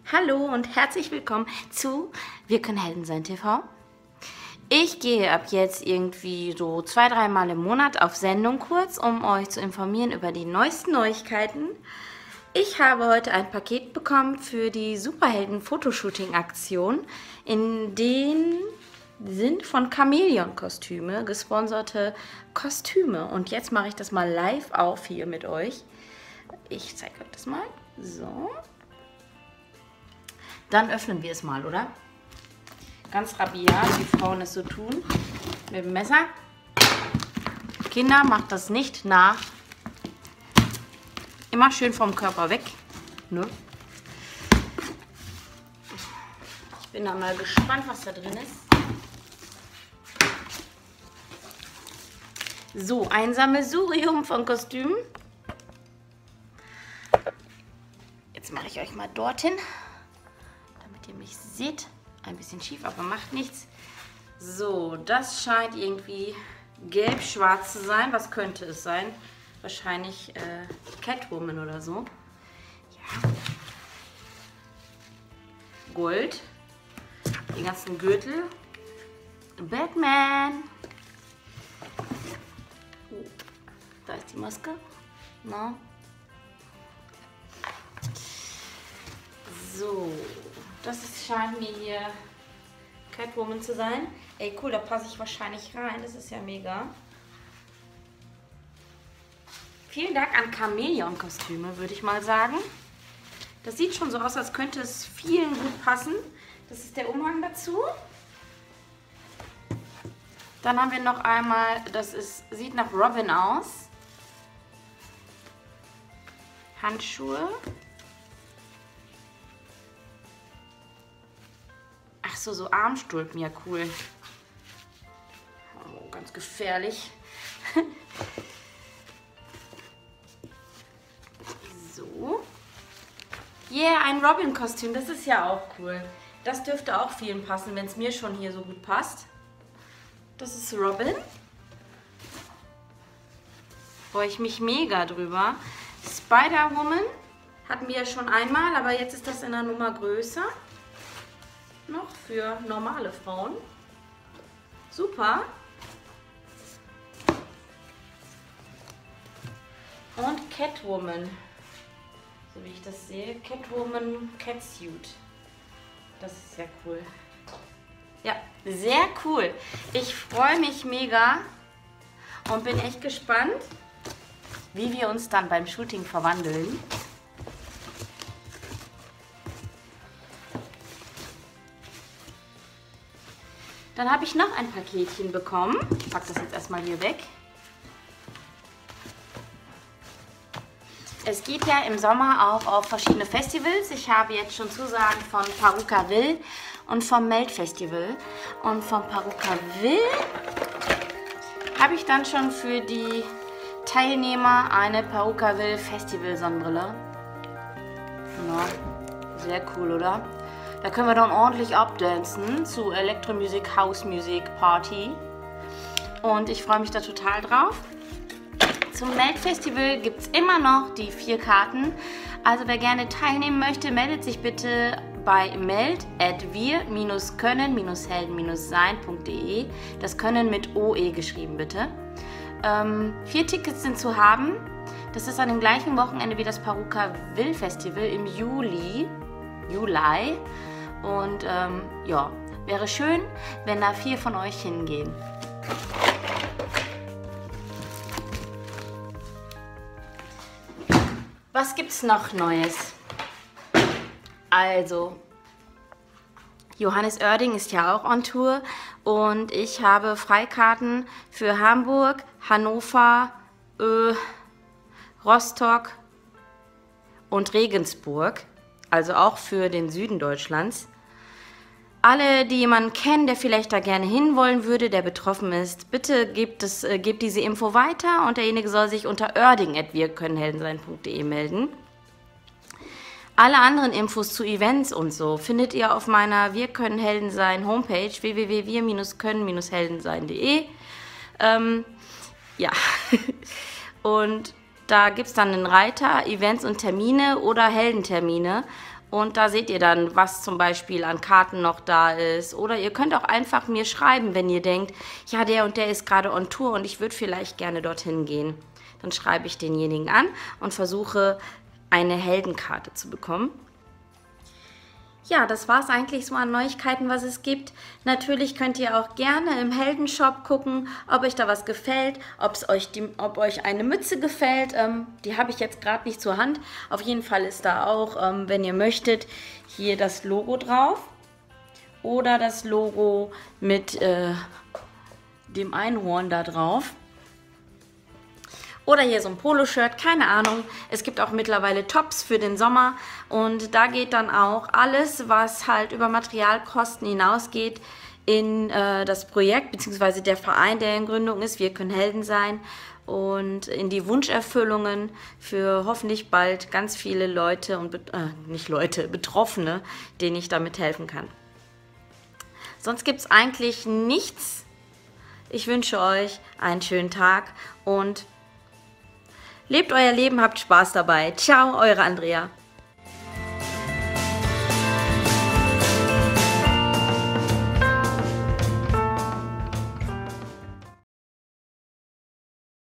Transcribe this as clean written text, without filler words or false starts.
Hallo und herzlich willkommen zu Wir können Helden sein TV. Ich gehe ab jetzt irgendwie so 2-3 Mal im Monat auf Sendung kurz, um euch zu informieren über die neuesten Neuigkeiten. Ich habe heute ein Paket bekommen für die Superhelden-Fotoshooting-Aktion, in denen sind von Chamäleon-Kostüme gesponserte Kostüme. Und jetzt mache ich das mal live auf hier mit euch. Ich zeige euch das mal. So. Dann öffnen wir es mal, oder? Ganz rabiat, wie Frauen es so tun. Mit dem Messer. Kinder, macht das nicht nach. Immer schön vom Körper weg. Ne? Ich bin da mal gespannt, was da drin ist. So, ein Sammelsurium von Kostümen. Jetzt mache ich euch mal dorthin, damit ihr mich seht. Ein bisschen schief, aber macht nichts. So, das scheint irgendwie gelb-schwarz zu sein. Was könnte es sein? Wahrscheinlich Catwoman oder so. Ja. Gold. Die ganzen Gürtel. Batman. Oh, da ist die Maske. Na. So, scheint mir hier Catwoman zu sein. Ey, cool, da passe ich wahrscheinlich rein. Das ist ja mega. Vielen Dank an Chamäleon-Kostüme, würde ich mal sagen. Das sieht schon so aus, als könnte es vielen gut passen. Das ist der Umhang dazu. Dann haben wir noch einmal, sieht nach Robin aus. Handschuhe. Ach so Armstulpen, ja cool. Oh, ganz gefährlich. So. Yeah, ein Robin-Kostüm, das ist ja auch cool. Das dürfte auch vielen passen, wenn es mir schon hier so gut passt. Das ist Robin. Freue ich mich mega drüber. Spider-Woman hatten wir ja schon einmal, aber jetzt ist das in einer Nummer größer. Noch für normale Frauen. Super. Und Catwoman. So wie ich das sehe. Catwoman Catsuit. Das ist sehr cool. Ja, sehr cool. Ich freue mich mega und bin echt gespannt, wie wir uns dann beim Shooting verwandeln. Dann habe ich noch ein Paketchen bekommen. Ich packe das jetzt erstmal hier weg. Es geht ja im Sommer auch auf verschiedene Festivals. Ich habe jetzt schon Zusagen von Perukaville und vom Melt Festival. Und von Perukaville habe ich dann schon für die Teilnehmer eine Perukaville Festival Sonnenbrille. Ja, sehr cool, oder? Da können wir dann ordentlich abdancen zu Elektromusik, Housemusik, Party. Und ich freue mich da total drauf. Zum Melt-Festival gibt es immer noch die 4 Karten. Also wer gerne teilnehmen möchte, meldet sich bitte bei meld@wir-können-helden-sein.de. Das Können mit OE geschrieben, bitte. 4 Tickets sind zu haben. Das ist an dem gleichen Wochenende wie das Perukaville Festival im Juli. Und ja, wäre schön, wenn da 4 von euch hingehen. Was gibt's noch Neues? Also, Johannes Oerding ist ja auch on Tour und ich habe Freikarten für Hamburg, Hannover, Rostock und Regensburg. Also auch für den Süden Deutschlands. Alle, die jemanden kennen, der vielleicht da gerne hinwollen würde, der betroffen ist, bitte gebt diese Info weiter und derjenige soll sich unter oerding@wirkönnenheldensein.de melden. Alle anderen Infos zu Events und so findet ihr auf meiner Wir können Helden sein Homepage www.wir-können-heldensein.de. Ja, und da gibt es dann einen Reiter, Events und Termine oder Heldentermine. Und da seht ihr dann, was zum Beispiel an Karten noch da ist. Oder ihr könnt auch einfach mir schreiben, wenn ihr denkt, ja, der und der ist gerade on Tour und ich würde vielleicht gerne dorthin gehen. Dann schreibe ich denjenigen an und versuche, eine Heldenkarte zu bekommen. Ja, das war es eigentlich so an Neuigkeiten, was es gibt. Natürlich könnt ihr auch gerne im Heldenshop gucken, ob euch da was gefällt, ob euch eine Mütze gefällt. Die habe ich jetzt gerade nicht zur Hand. Auf jeden Fall ist da auch, wenn ihr möchtet, hier das Logo drauf. Oder das Logo mit dem Einhorn da drauf. Oder hier so ein Poloshirt, keine Ahnung. Es gibt auch mittlerweile Tops für den Sommer. Und da geht dann auch alles, was halt über Materialkosten hinausgeht, in das Projekt, beziehungsweise der Verein, der in Gründung ist. Wir können Helden sein. Und in die Wunscherfüllungen für hoffentlich bald ganz viele Leute und Betroffene, denen ich damit helfen kann. Sonst gibt es eigentlich nichts. Ich wünsche euch einen schönen Tag und lebt euer Leben, habt Spaß dabei. Ciao, eure Andrea.